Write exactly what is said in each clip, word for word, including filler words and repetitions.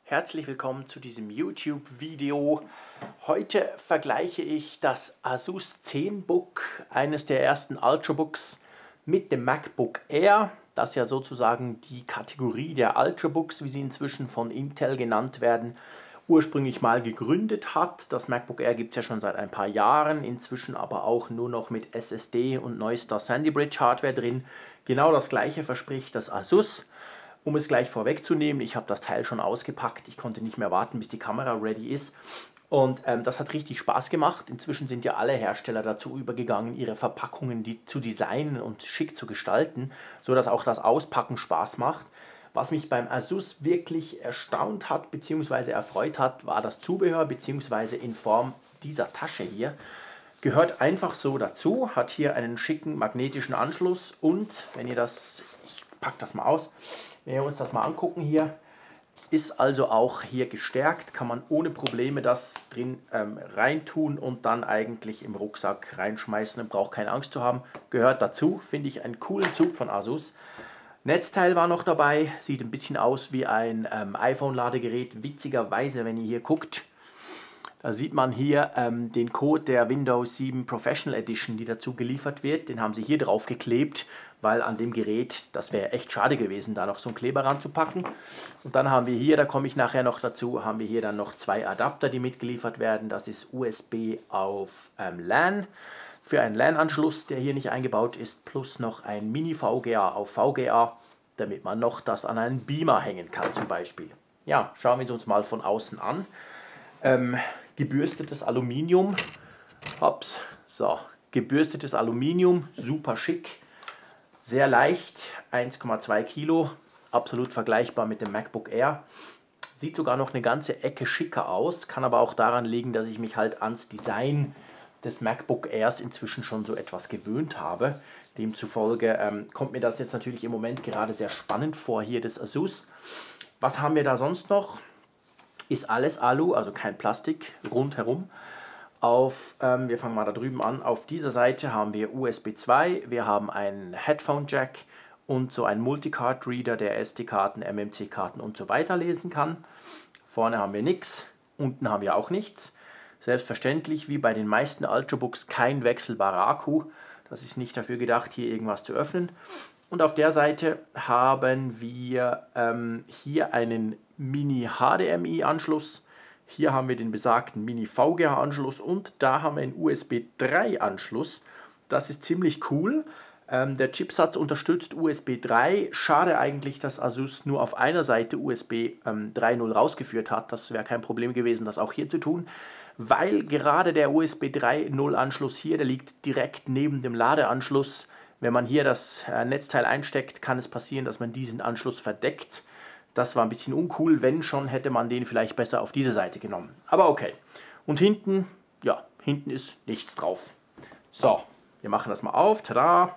Herzlich willkommen zu diesem YouTube-Video. Heute vergleiche ich das Asus ZenBook, eines der ersten Ultrabooks, mit dem MacBook Air, das ja sozusagen die Kategorie der Ultrabooks, wie sie inzwischen von Intel genannt werden, ursprünglich mal gegründet hat. Das MacBook Air gibt es ja schon seit ein paar Jahren, inzwischen aber auch nur noch mit S S D und neuester Sandy Bridge Hardware drin. Genau das gleiche verspricht das Asus. Um es gleich vorwegzunehmen, ich habe das Teil schon ausgepackt, ich konnte nicht mehr warten, bis die Kamera ready ist. Und ähm, das hat richtig Spaß gemacht. Inzwischen sind ja alle Hersteller dazu übergegangen, ihre Verpackungen die, zu designen und schick zu gestalten, sodass auch das Auspacken Spaß macht. Was mich beim Asus wirklich erstaunt hat bzw. erfreut hat, war das Zubehör bzw. in Form dieser Tasche hier. Gehört einfach so dazu, hat hier einen schicken magnetischen Anschluss und, wenn ihr das, ich packe das mal aus, wenn wir uns das mal angucken hier, ist also auch hier gestärkt, kann man ohne Probleme das drin ähm, reintun und dann eigentlich im Rucksack reinschmeißen und braucht keine Angst zu haben. Gehört dazu, finde ich einen coolen Zug von Asus. Netzteil war noch dabei, sieht ein bisschen aus wie ein ähm, iPhone-Ladegerät. Witzigerweise, wenn ihr hier guckt, da sieht man hier ähm, den Code der Windows sieben Professional Edition, die dazu geliefert wird. Den haben sie hier drauf geklebt, weil an dem Gerät, das wäre echt schade gewesen, da noch so einen Kleber ranzupacken. Und dann haben wir hier, da komme ich nachher noch dazu, haben wir hier dann noch zwei Adapter, die mitgeliefert werden. Das ist U S B auf ähm, LAN für einen LAN-Anschluss, der hier nicht eingebaut ist, plus noch ein Mini-V G A auf V G A, damit man noch das an einen Beamer hängen kann zum Beispiel. Ja, schauen wir es uns mal von außen an. Ähm, gebürstetes Aluminium, hops, so, gebürstetes Aluminium, super schick, sehr leicht, eins Komma zwei Kilo, absolut vergleichbar mit dem MacBook Air. Sieht sogar noch eine ganze Ecke schicker aus, kann aber auch daran liegen, dass ich mich halt ans Design des MacBook Airs inzwischen schon so etwas gewöhnt habe. Demzufolge ähm, kommt mir das jetzt natürlich im Moment gerade sehr spannend vor, hier das Asus. Was haben wir da sonst noch? Ist alles Alu, also kein Plastik, rundherum. Auf, ähm, wir fangen mal da drüben an, auf dieser Seite haben wir U S B zwei, wir haben einen Headphone Jack und so einen Multicard Reader, der S D-Karten, M M C-Karten und so weiter lesen kann. Vorne haben wir nichts, unten haben wir auch nichts. Selbstverständlich, wie bei den meisten Ultrabooks, kein wechselbarer Akku. Das ist nicht dafür gedacht, hier irgendwas zu öffnen. Und auf der Seite haben wir ähm, hier einen Mini-H D M I-Anschluss. Hier haben wir den besagten Mini-V G A-Anschluss und da haben wir einen U S B drei Anschluss. Das ist ziemlich cool. Ähm, der Chipsatz unterstützt U S B drei. Schade eigentlich, dass Asus nur auf einer Seite U S B ähm, drei Punkt null rausgeführt hat. Das wäre kein Problem gewesen, das auch hier zu tun, weil gerade der U S B drei Punkt null Anschluss hier, der liegt direkt neben dem Ladeanschluss. Wenn man hier das Netzteil einsteckt, kann es passieren, dass man diesen Anschluss verdeckt. Das war ein bisschen uncool, wenn schon, hätte man den vielleicht besser auf diese Seite genommen. Aber okay. Und hinten, ja, hinten ist nichts drauf. So, wir machen das mal auf. Tada!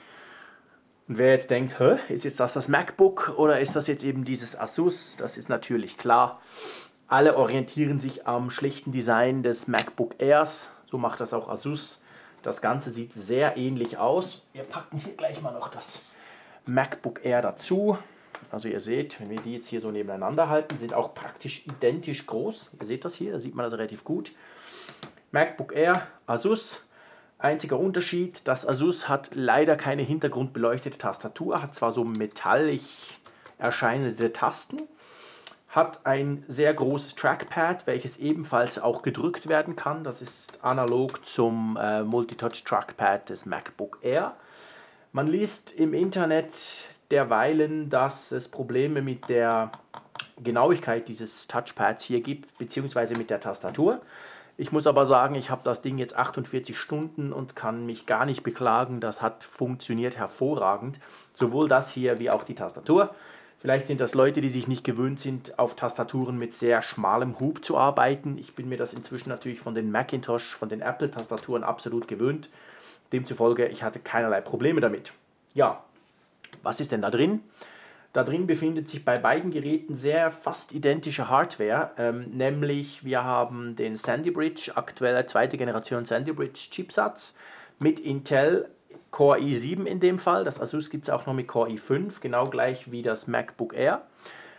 Und wer jetzt denkt, hä, ist jetzt das das MacBook oder ist das jetzt eben dieses Asus? Das ist natürlich klar. Alle orientieren sich am schlichten Design des MacBook Airs. So macht das auch Asus. Das Ganze sieht sehr ähnlich aus. Wir packen hier gleich mal noch das MacBook Air dazu. Also ihr seht, wenn wir die jetzt hier so nebeneinander halten, sind auch praktisch identisch groß. Ihr seht das hier, da sieht man das relativ gut. MacBook Air, Asus. Einziger Unterschied, das Asus hat leider keine hintergrundbeleuchtete Tastatur, hat zwar so metallisch erscheinende Tasten, hat ein sehr großes Trackpad, welches ebenfalls auch gedrückt werden kann. Das ist analog zum äh, Multitouch Trackpad des MacBook Air. Man liest im Internet derweilen, dass es Probleme mit der Genauigkeit dieses Touchpads hier gibt, beziehungsweise mit der Tastatur. Ich muss aber sagen, ich habe das Ding jetzt achtundvierzig Stunden und kann mich gar nicht beklagen. Das hat funktioniert hervorragend. Sowohl das hier wie auch die Tastatur. Vielleicht sind das Leute, die sich nicht gewöhnt sind, auf Tastaturen mit sehr schmalem Hub zu arbeiten. Ich bin mir das inzwischen natürlich von den Macintosh, von den Apple-Tastaturen absolut gewöhnt. Demzufolge, ich hatte keinerlei Probleme damit. Ja, was ist denn da drin? Da drin befindet sich bei beiden Geräten sehr fast identische Hardware, ähm, nämlich wir haben den Sandy Bridge, aktuelle zweite Generation Sandy Bridge Chipsatz mit Intel Core i sieben in dem Fall. Das Asus gibt es auch noch mit Core i fünf, genau gleich wie das MacBook Air.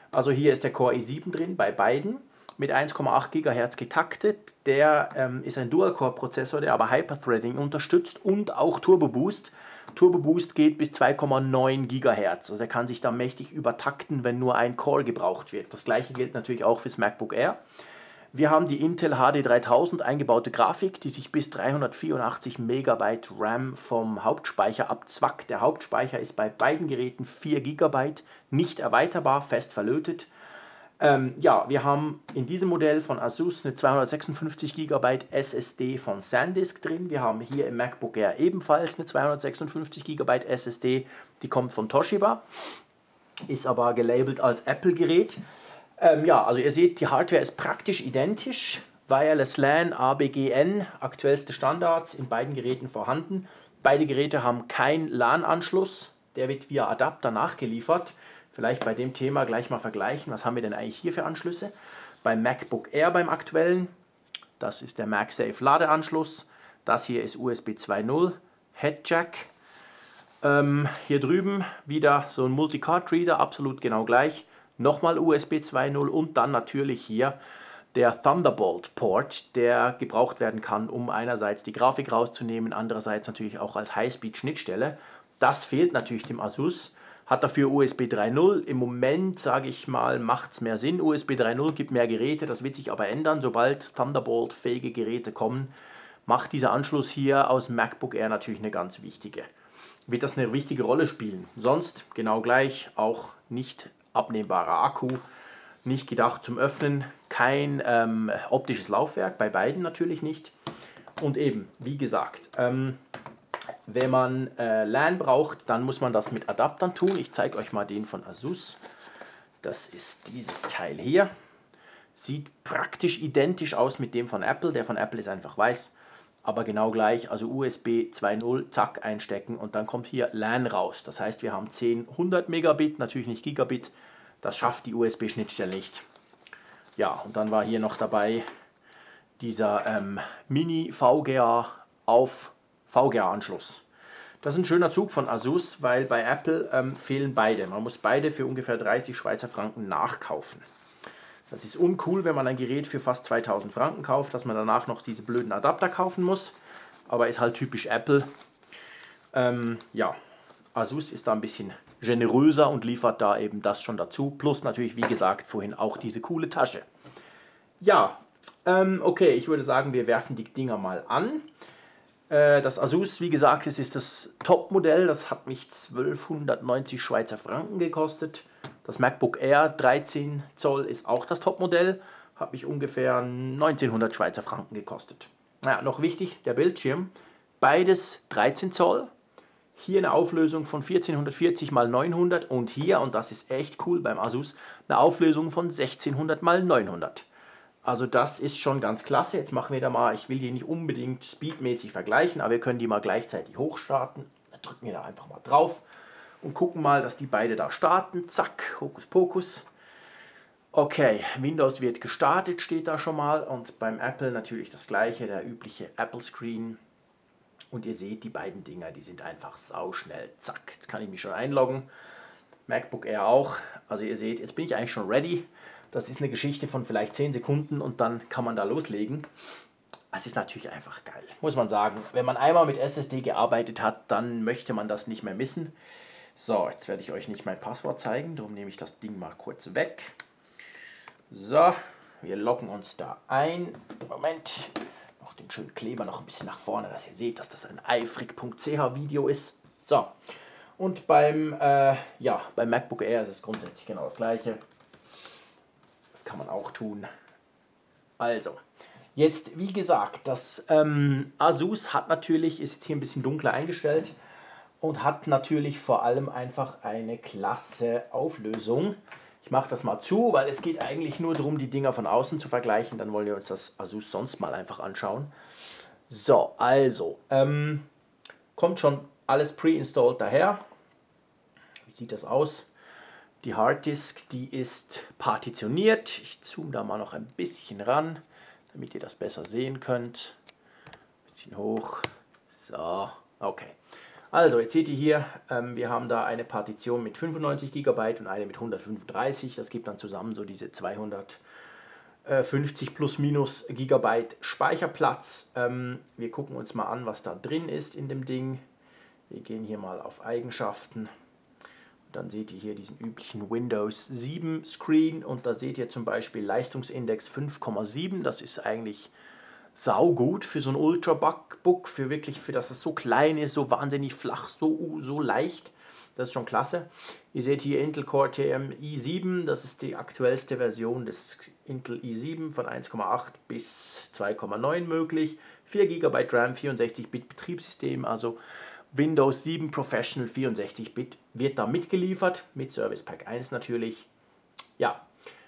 Also hier ist der Core i sieben drin bei beiden mit eins Komma acht Gigahertz getaktet. Der ähm, ist ein Dual-Core-Prozessor, der aber Hyperthreading unterstützt und auch Turbo Boost. Turbo Boost geht bis zwei Komma neun Gigahertz. Also der kann sich da mächtig übertakten, wenn nur ein Core gebraucht wird. Das gleiche gilt natürlich auch fürs MacBook Air. Wir haben die Intel H D dreitausend eingebaute Grafik, die sich bis dreihundertvierundachtzig Megabyte RAM vom Hauptspeicher abzwackt. Der Hauptspeicher ist bei beiden Geräten vier Gigabyte, nicht erweiterbar, fest verlötet. Ähm, ja, wir haben in diesem Modell von Asus eine zweihundertsechsundfünfzig Gigabyte S S D von SanDisk drin. Wir haben hier im MacBook Air ebenfalls eine zweihundertsechsundfünfzig Gigabyte S S D, die kommt von Toshiba, ist aber gelabelt als Apple-Gerät. Ähm, ja, also ihr seht, die Hardware ist praktisch identisch. Wireless LAN, A B G N, aktuellste Standards in beiden Geräten vorhanden. Beide Geräte haben keinen LAN-Anschluss, der wird via Adapter nachgeliefert. Vielleicht bei dem Thema gleich mal vergleichen, was haben wir denn eigentlich hier für Anschlüsse. Beim MacBook Air, beim aktuellen, das ist der MagSafe Ladeanschluss. Das hier ist U S B zwei Punkt null, Headjack. Ähm, hier drüben wieder so ein Multicard-Reader, absolut genau gleich. Nochmal U S B zwei Punkt null und dann natürlich hier der Thunderbolt-Port, der gebraucht werden kann, um einerseits die Grafik rauszunehmen, andererseits natürlich auch als Highspeed-Schnittstelle. Das fehlt natürlich dem Asus. Hat dafür U S B drei Punkt null. Im Moment, sage ich mal, macht es mehr Sinn. U S B drei Punkt null gibt mehr Geräte, das wird sich aber ändern. Sobald Thunderbolt-fähige Geräte kommen, macht dieser Anschluss hier aus MacBook Air natürlich eine ganz wichtige. Wird das eine wichtige Rolle spielen. Sonst genau gleich, auch nicht abnehmbarer Akku, nicht gedacht zum Öffnen, kein ähm, optisches Laufwerk, bei beiden natürlich nicht. Und eben, wie gesagt, ähm, wenn man äh, LAN braucht, dann muss man das mit Adaptern tun. Ich zeige euch mal den von Asus. Das ist dieses Teil hier. Sieht praktisch identisch aus mit dem von Apple. Der von Apple ist einfach weiß, aber genau gleich. Also U S B zwei Punkt null, zack, einstecken und dann kommt hier LAN raus. Das heißt, wir haben zehn, hundert Megabit, natürlich nicht Gigabit. Das schafft die U S B-Schnittstelle nicht. Ja, und dann war hier noch dabei dieser ähm, Mini-V G A auf V G A-Anschluss. Das ist ein schöner Zug von Asus, weil bei Apple ähm, fehlen beide. Man muss beide für ungefähr dreißig Schweizer Franken nachkaufen. Das ist uncool, wenn man ein Gerät für fast zweitausend Franken kauft, dass man danach noch diese blöden Adapter kaufen muss. Aber ist halt typisch Apple. Ähm, ja, Asus ist da ein bisschen generöser und liefert da eben das schon dazu. Plus natürlich, wie gesagt, vorhin auch diese coole Tasche. Ja, ähm, okay, ich würde sagen, wir werfen die Dinger mal an. Das Asus, wie gesagt, es ist das Top-Modell, das hat mich zwölfhundertneunzig Schweizer Franken gekostet. Das MacBook Air dreizehn Zoll ist auch das Top-Modell, hat mich ungefähr neunzehnhundert Schweizer Franken gekostet. Naja, noch wichtig, der Bildschirm, beides dreizehn Zoll, hier eine Auflösung von vierzehnhundertvierzig mal neunhundert und hier, und das ist echt cool beim Asus, eine Auflösung von sechzehnhundert mal neunhundert. Also das ist schon ganz klasse. Jetzt machen wir da mal, ich will die nicht unbedingt speedmäßig vergleichen, aber wir können die mal gleichzeitig hochstarten. Dann drücken wir da einfach mal drauf und gucken mal, dass die beide da starten. Zack, Hokus Pokus. Okay, Windows wird gestartet, steht da schon mal. Und beim Apple natürlich das gleiche, der übliche Apple Screen. Und ihr seht, die beiden Dinger, die sind einfach sauschnell. Zack, jetzt kann ich mich schon einloggen. MacBook Air auch. Also ihr seht, jetzt bin ich eigentlich schon ready. Das ist eine Geschichte von vielleicht zehn Sekunden und dann kann man da loslegen. Es ist natürlich einfach geil, muss man sagen. Wenn man einmal mit S S D gearbeitet hat, dann möchte man das nicht mehr missen. So, jetzt werde ich euch nicht mein Passwort zeigen, darum nehme ich das Ding mal kurz weg. So, wir loggen uns da ein. Moment, noch den schönen Kleber noch ein bisschen nach vorne, dass ihr seht, dass das ein eifrig punkt c h Video ist. So, und beim, äh, ja, beim MacBook Air ist es grundsätzlich genau das gleiche. Das kann man auch tun. Also, jetzt wie gesagt, das ähm, Asus hat natürlich, ist jetzt hier ein bisschen dunkler eingestellt und hat natürlich vor allem einfach eine klasse Auflösung. Ich mache das mal zu, weil es geht eigentlich nur darum, die Dinger von außen zu vergleichen. Dann wollen wir uns das Asus sonst mal einfach anschauen. So, also, ähm, kommt schon alles pre-installed daher. Wie sieht das aus? Die Harddisk, die ist partitioniert. Ich zoome da mal noch ein bisschen ran, damit ihr das besser sehen könnt. Ein bisschen hoch. So, okay. Also, jetzt seht ihr hier, ähm, wir haben da eine Partition mit fünfundneunzig Gigabyte und eine mit hundertfünfunddreißig. Das gibt dann zusammen so diese zweihundertfünfzig plus minus Gigabyte Speicherplatz. Ähm, wir gucken uns mal an, was da drin ist in dem Ding. Wir gehen hier mal auf Eigenschaften. Dann seht ihr hier diesen üblichen Windows sieben Screen und da seht ihr zum Beispiel Leistungsindex fünf Komma sieben. Das ist eigentlich saugut für so ein Ultrabook, für wirklich, für dass es so klein ist, so wahnsinnig flach, so, so leicht. Das ist schon klasse. Ihr seht hier Intel Core T M i sieben, das ist die aktuellste Version des Intel i sieben von eins Komma acht bis zwei Komma neun möglich. vier Gigabyte RAM, vierundsechzig Bit Betriebssystem, also Windows sieben Professional vierundsechzig Bit wird da mitgeliefert, mit Service Pack eins natürlich. Ja,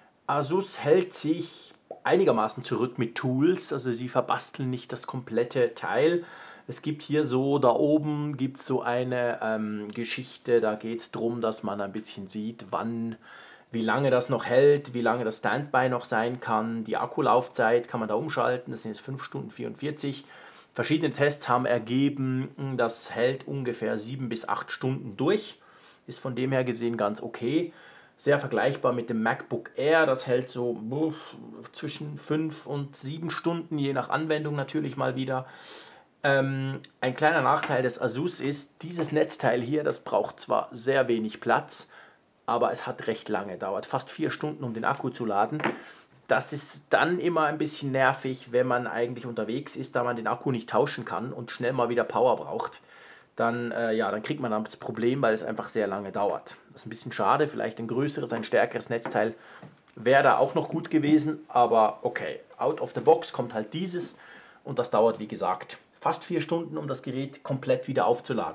Asus hält sich einigermaßen zurück mit Tools, also sie verbasteln nicht das komplette Teil. Es gibt hier so, da oben gibt es so eine ähm, Geschichte, da geht es darum, dass man ein bisschen sieht, wann, wie lange das noch hält, wie lange das Standby noch sein kann. Die Akkulaufzeit kann man da umschalten, das sind jetzt fünf Stunden vierundvierzig. Verschiedene Tests haben ergeben, das hält ungefähr sieben bis acht Stunden durch. Ist von dem her gesehen ganz okay. Sehr vergleichbar mit dem MacBook Air, das hält so buh, zwischen fünf und sieben Stunden, je nach Anwendung natürlich mal wieder. Ähm, ein kleiner Nachteil des Asus ist, dieses Netzteil hier, das braucht zwar sehr wenig Platz, aber es hat recht lange, dauert fast vier Stunden, um den Akku zu laden. Das ist dann immer ein bisschen nervig, wenn man eigentlich unterwegs ist, da man den Akku nicht tauschen kann und schnell mal wieder Power braucht. Dann, äh, ja, dann kriegt man dann das Problem, weil es einfach sehr lange dauert. Das ist ein bisschen schade, vielleicht ein größeres, ein stärkeres Netzteil wäre da auch noch gut gewesen, aber okay, out of the box kommt halt dieses und das dauert, wie gesagt, fast vier Stunden, um das Gerät komplett wieder aufzuladen.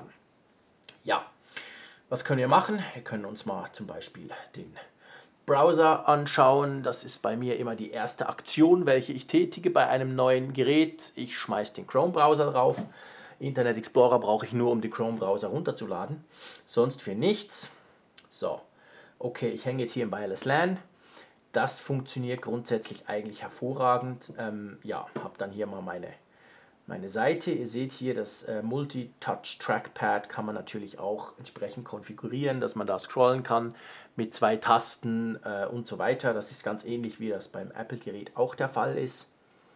Ja, was können wir machen? Wir können uns mal zum Beispiel den Browser anschauen. Das ist bei mir immer die erste Aktion, welche ich tätige bei einem neuen Gerät. Ich schmeiße den Chrome-Browser drauf. Internet Explorer brauche ich nur, um den Chrome-Browser runterzuladen. Sonst für nichts. So, okay, ich hänge jetzt hier im Wireless LAN. Das funktioniert grundsätzlich eigentlich hervorragend. Ähm, ja, habe dann hier mal meine, meine Seite. Ihr seht hier, das äh, Multi-Touch-Trackpad kann man natürlich auch entsprechend konfigurieren, dass man da scrollen kann mit zwei Tasten äh, und so weiter. Das ist ganz ähnlich, wie das beim Apple-Gerät auch der Fall ist.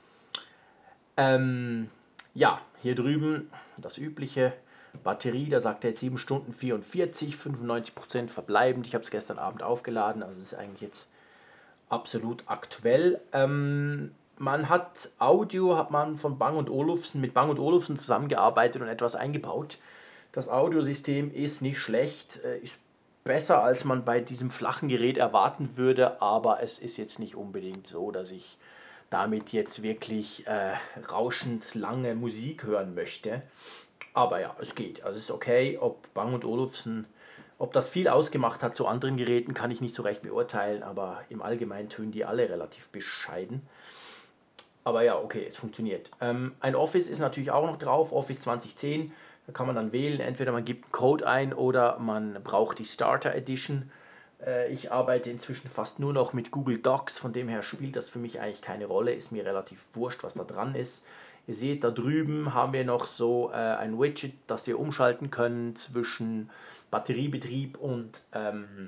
Ähm, ja, hier drüben das übliche. Batterie, da sagt er jetzt sieben Stunden vierundvierzig, fünfundneunzig Prozent verbleibend. Ich habe es gestern Abend aufgeladen, also es ist eigentlich jetzt absolut aktuell. Ähm, man hat Audio, hat man von Bang und Olufsen, mit Bang und Olufsen zusammengearbeitet und etwas eingebaut. Das Audiosystem ist nicht schlecht, ist besser, als man bei diesem flachen Gerät erwarten würde, aber es ist jetzt nicht unbedingt so, dass ich damit jetzt wirklich äh, rauschend lange Musik hören möchte. Aber ja, es geht. Also es ist okay, ob Bang und Olufsen, ob das viel ausgemacht hat zu anderen Geräten, kann ich nicht so recht beurteilen, aber im Allgemeinen tönen die alle relativ bescheiden. Aber ja, okay, es funktioniert. Ähm, ein Office ist natürlich auch noch drauf, Office zwanzig zehn. Da kann man dann wählen, entweder man gibt einen Code ein oder man braucht die Starter Edition. Ich arbeite inzwischen fast nur noch mit Google Docs, von dem her spielt das für mich eigentlich keine Rolle, ist mir relativ wurscht, was da dran ist. Ihr seht, da drüben haben wir noch so äh, ein Widget, das wir umschalten können zwischen Batteriebetrieb und, ähm,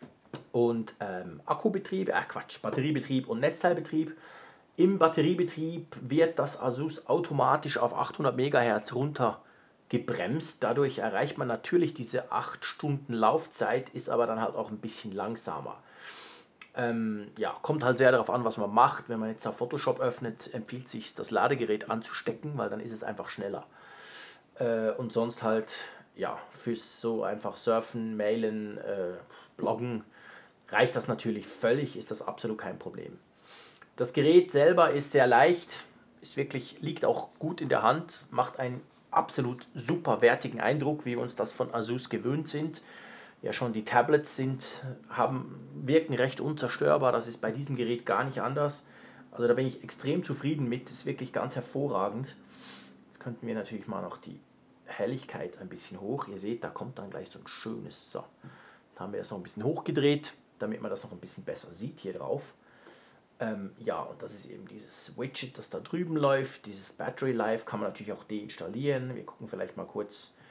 und ähm, Akkubetrieb, ach Quatsch, Batteriebetrieb und Netzteilbetrieb. Im Batteriebetrieb wird das Asus automatisch auf achthundert Megahertz runter gebremst. Dadurch erreicht man natürlich diese acht Stunden Laufzeit, ist aber dann halt auch ein bisschen langsamer. Ähm, ja, kommt halt sehr darauf an, was man macht. Wenn man jetzt auf Photoshop öffnet, empfiehlt sich das Ladegerät anzustecken, weil dann ist es einfach schneller. Äh, und sonst halt, ja, fürs so einfach Surfen, Mailen, äh, Bloggen reicht das natürlich völlig, ist das absolut kein Problem. Das Gerät selber ist sehr leicht, ist wirklich, liegt auch gut in der Hand, macht einen absolut super wertigen Eindruck, wie wir uns das von Asus gewöhnt sind. Ja, schon die Tablets sind, haben, wirken recht unzerstörbar, das ist bei diesem Gerät gar nicht anders. Also da bin ich extrem zufrieden mit, ist wirklich ganz hervorragend. Jetzt könnten wir natürlich mal noch die Helligkeit ein bisschen hoch. Ihr seht, da kommt dann gleich so ein schönes, so, da haben wir das noch ein bisschen hochgedreht, damit man das noch ein bisschen besser sieht hier drauf. Ähm, ja, und das ist eben dieses Widget, das da drüben läuft, dieses Battery Life kann man natürlich auch deinstallieren. Wir gucken vielleicht mal kurz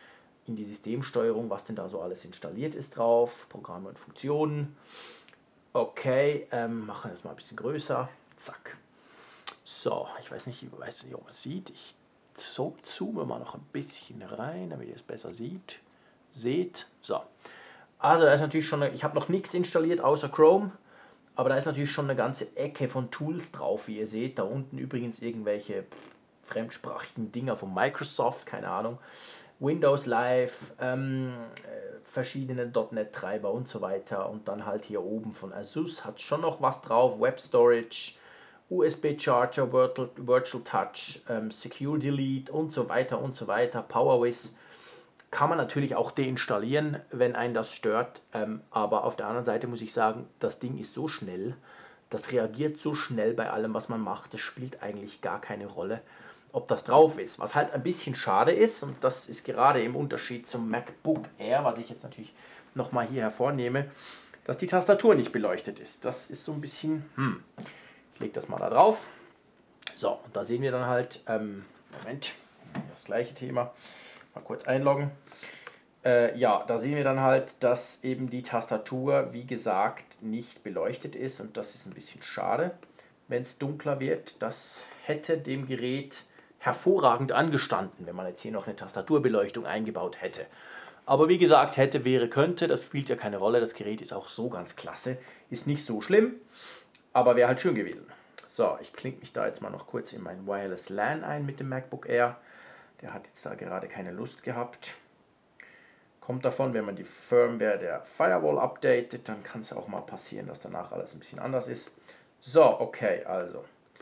in die Systemsteuerung, was denn da so alles installiert ist drauf, Programme und Funktionen. Okay, ähm, machen wir das mal ein bisschen größer. Zack. So, ich weiß nicht, ich weiß nicht, ob man es sieht. Ich so, zoome mal noch ein bisschen rein, damit ihr es besser sieht. Seht. So. Also da ist natürlich schon, eine, ich habe noch nichts installiert außer Chrome, aber da ist natürlich schon eine ganze Ecke von Tools drauf, wie ihr seht. Da unten übrigens irgendwelche fremdsprachigen Dinger von Microsoft, keine Ahnung. Windows Live, ähm, verschiedene .NET-Treiber und so weiter. Und dann halt hier oben von Asus hat schon noch was drauf. Web Storage, U S B Charger, Virtual, Virtual Touch, ähm, Secure Delete und so weiter und so weiter. PowerWiz kann man natürlich auch deinstallieren, wenn einen das stört. Ähm, aber auf der anderen Seite muss ich sagen, das Ding ist so schnell, das reagiert so schnell bei allem, was man macht. Das spielt eigentlich gar keine Rolle, ob das drauf ist. Was halt ein bisschen schade ist, und das ist gerade im Unterschied zum MacBook Air, was ich jetzt natürlich nochmal hier hervornehme, dass die Tastatur nicht beleuchtet ist. Das ist so ein bisschen, hm, ich lege das mal da drauf. So, und da sehen wir dann halt, ähm, Moment, das gleiche Thema, mal kurz einloggen. Äh, ja, da sehen wir dann halt, dass eben die Tastatur, wie gesagt, nicht beleuchtet ist, und das ist ein bisschen schade, wenn es dunkler wird. Das hätte dem Gerät hervorragend angestanden, wenn man jetzt hier noch eine Tastaturbeleuchtung eingebaut hätte. Aber wie gesagt, hätte, wäre, könnte, das spielt ja keine Rolle. Das Gerät ist auch so ganz klasse, ist nicht so schlimm, aber wäre halt schön gewesen. So, ich klinke mich da jetzt mal noch kurz in mein Wireless LAN ein mit dem MacBook Air. Der hat jetzt da gerade keine Lust gehabt. Kommt davon, wenn man die Firmware der Firewall updatet, dann kann es auch mal passieren, dass danach alles ein bisschen anders ist. So, okay, also.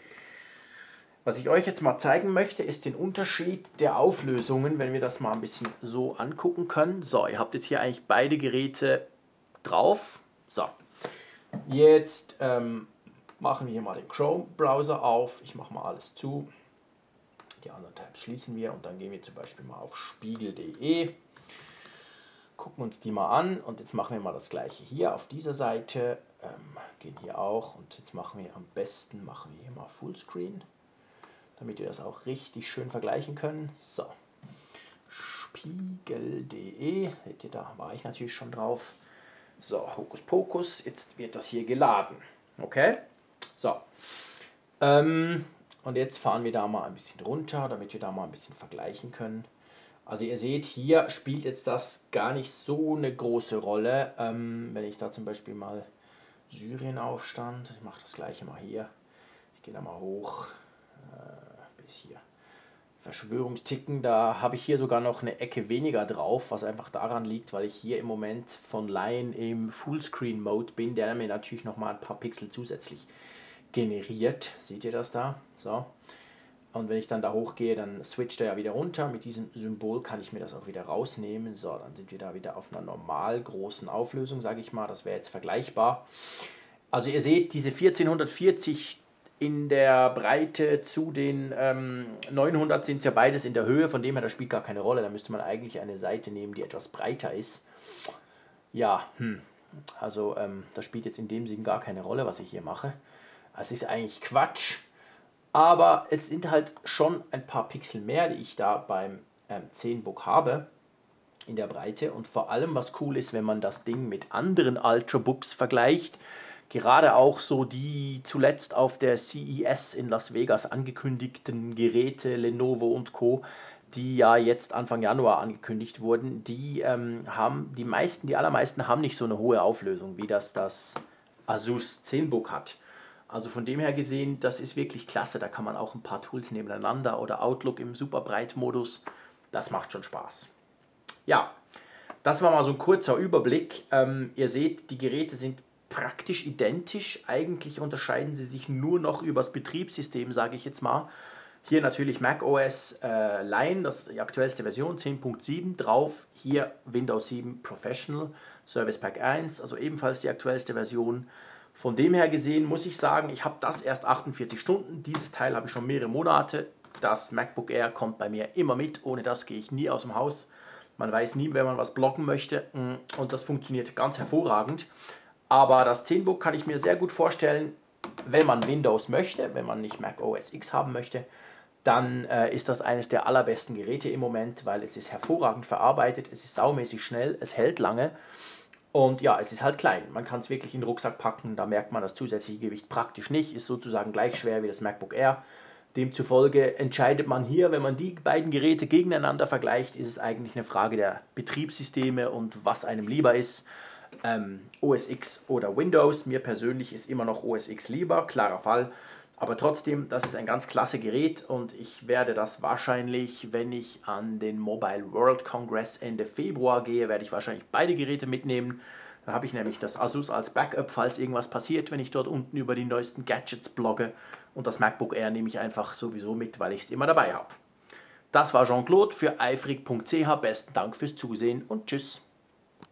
Was ich euch jetzt mal zeigen möchte, ist den Unterschied der Auflösungen, wenn wir das mal ein bisschen so angucken können. So, ihr habt jetzt hier eigentlich beide Geräte drauf. So, jetzt ähm, machen wir hier mal den Chrome-Browser auf. Ich mache mal alles zu. Die anderen Tabs schließen wir und dann gehen wir zum Beispiel mal auf spiegel punkt de. Gucken uns die mal an und jetzt machen wir mal das gleiche hier auf dieser Seite. Ähm, gehen hier auch und jetzt machen wir am besten, machen wir hier mal Fullscreen, damit wir das auch richtig schön vergleichen können. So, spiegel punkt de, seht ihr, da war ich natürlich schon drauf. So, Hokus Pokus, jetzt wird das hier geladen. Okay, so. Ähm, und jetzt fahren wir da mal ein bisschen runter, damit wir da mal ein bisschen vergleichen können. Also ihr seht, hier spielt jetzt das gar nicht so eine große Rolle. Ähm, wenn ich da zum Beispiel mal Syrienaufstand, ich mache das gleiche mal hier. Ich gehe da mal hoch äh, bis hier. Verschwörungsticken, da habe ich hier sogar noch eine Ecke weniger drauf, was einfach daran liegt, weil ich hier im Moment von Lion im Fullscreen-Mode bin, der mir natürlich nochmal ein paar Pixel zusätzlich generiert. Seht ihr das da? So. Und wenn ich dann da hochgehe, dann switcht er ja wieder runter. Mit diesem Symbol kann ich mir das auch wieder rausnehmen. So, dann sind wir da wieder auf einer normal großen Auflösung, sage ich mal. Das wäre jetzt vergleichbar. Also ihr seht, diese vierzehnhundertvierzig in der Breite zu den ähm, neunhundert sind es ja beides in der Höhe. Von dem her, das spielt gar keine Rolle. Da müsste man eigentlich eine Seite nehmen, die etwas breiter ist. Ja, hm. also ähm, das spielt jetzt in dem Sinn gar keine Rolle, was ich hier mache. Es ist eigentlich Quatsch. Aber es sind halt schon ein paar Pixel mehr, die ich da beim ähm, ZenBook habe in der Breite. Und vor allem, was cool ist, wenn man das Ding mit anderen Ultrabooks vergleicht, gerade auch so die zuletzt auf der C E S in Las Vegas angekündigten Geräte, Lenovo und Co., die ja jetzt Anfang Januar angekündigt wurden, die ähm, haben, die meisten, die allermeisten haben nicht so eine hohe Auflösung, wie das das Asus ZenBook hat. Also von dem her gesehen, das ist wirklich klasse. Da kann man auch ein paar Tools nebeneinander oder Outlook im Superbreit-Modus. Das macht schon Spaß. Ja, das war mal so ein kurzer Überblick. Ähm, ihr seht, die Geräte sind praktisch identisch. Eigentlich unterscheiden sie sich nur noch übers Betriebssystem, sage ich jetzt mal. Hier natürlich macOS äh, Lion, das ist die aktuellste Version, zehn Punkt sieben drauf. Hier Windows sieben Professional, Service Pack eins, also ebenfalls die aktuellste Version. Von dem her gesehen muss ich sagen, ich habe das erst achtundvierzig Stunden. Dieses Teil habe ich schon mehrere Monate. Das MacBook Air kommt bei mir immer mit. Ohne das gehe ich nie aus dem Haus. Man weiß nie, wenn man was blocken möchte. Und das funktioniert ganz hervorragend. Aber das ZenBook kann ich mir sehr gut vorstellen, wenn man Windows möchte, wenn man nicht Mac O S X haben möchte, dann äh, ist das eines der allerbesten Geräte im Moment, weil es ist hervorragend verarbeitet, es ist saumäßig schnell, es hält lange und ja, es ist halt klein. Man kann es wirklich in den Rucksack packen, da merkt man das zusätzliche Gewicht praktisch nicht, ist sozusagen gleich schwer wie das MacBook Air. Demzufolge entscheidet man hier, wenn man die beiden Geräte gegeneinander vergleicht, ist es eigentlich eine Frage der Betriebssysteme und was einem lieber ist. Ähm, O S X oder Windows. Mir persönlich ist immer noch O S X lieber, klarer Fall. Aber trotzdem, das ist ein ganz klasse Gerät und ich werde das wahrscheinlich, wenn ich an den Mobile World Congress Ende Februar gehe, werde ich wahrscheinlich beide Geräte mitnehmen. Dann habe ich nämlich das Asus als Backup, falls irgendwas passiert, wenn ich dort unten über die neuesten Gadgets blogge. Und das MacBook Air nehme ich einfach sowieso mit, weil ich es immer dabei habe. Das war Jean-Claude für eifrig punkt c h. Besten Dank fürs Zusehen und tschüss.